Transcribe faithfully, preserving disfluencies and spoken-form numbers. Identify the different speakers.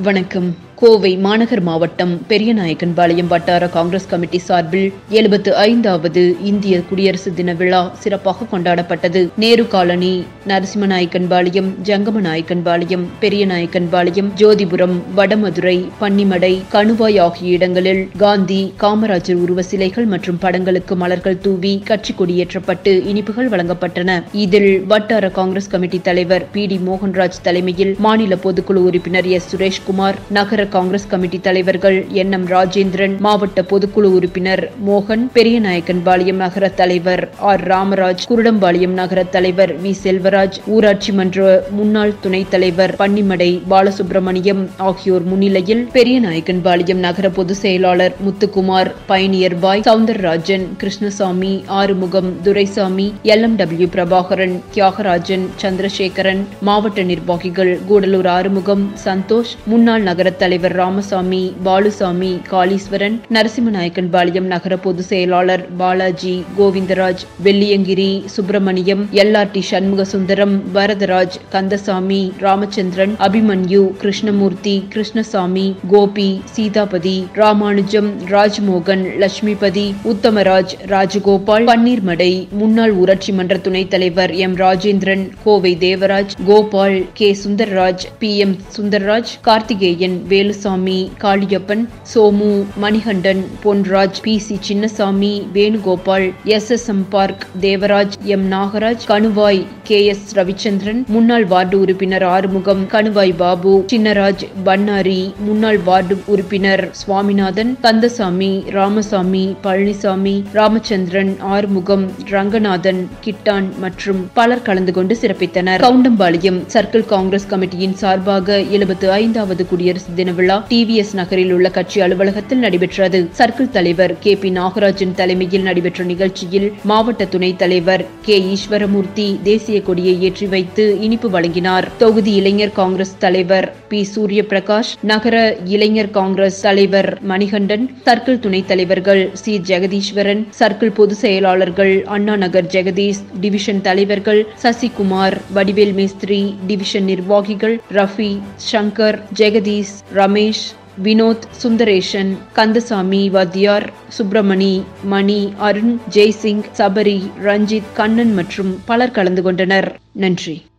Speaker 1: வணக்கம். கோவை மாநகர் மாவட்டம் பெரியநாயக்கன்பாளையம் வட்டார காங்கிரஸ் கமிட்டி சார்பில் எழுபத்து ஐந்தாவது இந்திய குடியரசு தின விழா சிறப்பாக கொண்டாடப்பட்டது. நேரு காலனி, நரசிம்மநாயக்கன்பாளையம், ஜங்கமநாயக்கன்பாளையம், பெரியநாயக்கன்பாளையம், ஜோதிபுரம், வடமதுரை, பன்னிமடை, கணுவாய் ஆகிய இடங்களில் காந்தி, காமராஜர் உருவ சிலைகள் மற்றும் படங்களுக்கு மலர்கள் தூவி கட்சி கொடியேற்றப்பட்டு இனிப்புகள் வழங்கப்பட்டன. இதில் வட்டார காங்கிரஸ் கமிட்டி தலைவர் பி டி மோகன்ராஜ் தலைமையில் மாநில பொதுக்குழு உறுப்பினர் எஸ் சுரேஷ்குமார், நகர காங்கிரஸ் கமிட்டி தலைவர்கள் என் எம் ராஜேந்திரன், மாவட்ட பொதுக்குழு உறுப்பினர் மோகன், பெரியநாயக்கன்பாளையம் நகர தலைவர் ஆர் ராமராஜ், குருடம்பாளையம் நகர தலைவர் வி செல்வராஜ், ஊராட்சி மன்ற முன்னாள் துணைத் தலைவர் பன்னிமடை பாலசுப்ரமணியம் ஆகியோர் முன்னிலையில் பெரியநாயக்கன்பாளையம் நகர பொதுச் செயலாளர் முத்துக்குமார், பயணியர் பாய், Soundararajan, Krishnasamy, Arumugam, Duraisamy, L M W Prabhakaran, Thiyagarajan, Chandrasekaran, மாவட்ட நிர்வாகிகள் கூடலூர் ஆறுமுகம், சந்தோஷ், முன்னாள் நகர தலைவர் ராமசாமி, பாலுசாமி, காளீஸ்வரன், நரசிம்மநாயக்கன்பாளையம் நகர பொதுச் செயலாளர் Balaji, Govindaraj, Velliangiri, Subramaniam, L R T Shanmugasundaram, Varadaraj, Kandasamy, Ramachandran, Abhimanyu, Krishnamoorthy, Krishnasamy, Gopi, Seethapathi, Ramanujam, Rajmohan, Lakshmipathi, Uthamaraj, Rajagopal, Panneermadai, முன்னாள் ஊராட்சி மன்ற துணைத் தலைவர் M Rajendran, Kovai Devaraj, Gopal, K Sundarraj, P M Sundarraj, Karthikeyan, Velusamy, Kaliappan, Somu, Manikandan, Ponraj, P C Chinnasamy, Venugopal, S S M park, Devaraj, M Nagaraj, Kanuvai K S Ravichandran, முன்னாள் வார்டு உறுப்பினர் ஆறுமுகம், கணுவாய் பாபு, சின்னராஜ், பன்னாரி, முன்னாள் வார்டு உறுப்பினர் சுவாமிநாதன், கந்தசாமி, ராமசாமி, பழனிசாமி, ராமச்சந்திரன், ஆறுமுகம், ரங்கநாதன், கிட்டான் மற்றும் பலர் கலந்து கொண்டு சிறப்பித்தனர். கவுண்டம்பாளையம் சர்க்கிள் காங்கிரஸ் கமிட்டியின் சார்பாக எழுபத்து ஐந்தாவது குடியரசு தின விழா டி வி எஸ் நகரில் உள்ள கட்சி அலுவலகத்தில் நடைபெற்றது. சர்க்கிள் தலைவர் கே பி நாகராஜன் தலைமையில் நடைபெற்ற நிகழ்ச்சியில் மாவட்ட துணைத் தலைவர் கே ஈஸ்வரமூர்த்தி தேசிய கொடியை ஏற்றி வைத்து இனிப்பு வழங்கினார். தொகுதி இளைஞர் காங்கிரஸ் தலைவர் பி சூரியபிரகாஷ், நகர இளைஞர் காங்கிரஸ் தலைவர் மணிகண்டன், சர்க்கிள் துணைத் தலைவர்கள் சி ஜெகதீஸ்வரன், சர்க்கிள் பொதுச் செயலாளர்கள் அண்ணா நகர் ஜெகதீஷ், டிவிஷன் தலைவர்கள் சசிகுமார், வடிவேல் மேஸ்திரி, டிவிஷன் நிர்வாகிகள் ரஃபி, சங்கர், ஜெகதீஷ், ரமேஷ், வினோத், சுந்தரேஷன், கந்தசாமி வாத்தியார், சுப்பிரமணி, மணி, அருண், ஜெய்சிங், சபரி, ரஞ்சித், கண்ணன் மற்றும் பலர் கலந்து கொண்டனர். நன்றி.